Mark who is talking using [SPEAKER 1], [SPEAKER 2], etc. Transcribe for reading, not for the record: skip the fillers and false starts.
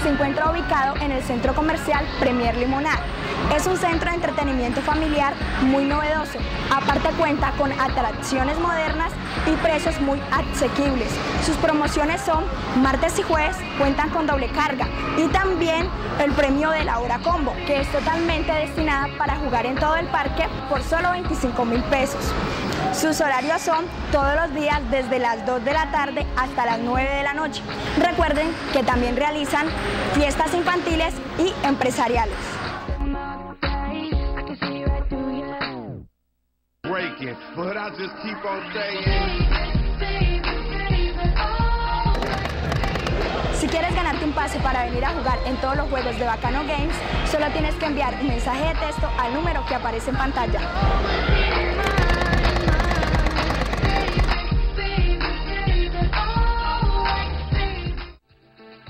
[SPEAKER 1] se encuentra ubicado en el centro comercial Premier Limonada. Es un centro de entretenimiento familiar muy novedoso. Aparte cuenta con atracciones modernas y precios muy asequibles. Sus promociones son martes y jueves, cuentan con doble carga y también el premio de la hora combo, que es totalmente destinada para jugar en todo el parque por solo 25.000 pesos. Sus horarios son todos los días desde las 2 de la tarde hasta las 9 de la noche. Recuerden que también realizan fiestas infantiles y empresariales. Si quieres ganarte un pase para venir a jugar en todos los juegos de Bacano Games, solo tienes que enviar un mensaje de texto al número que aparece en pantalla.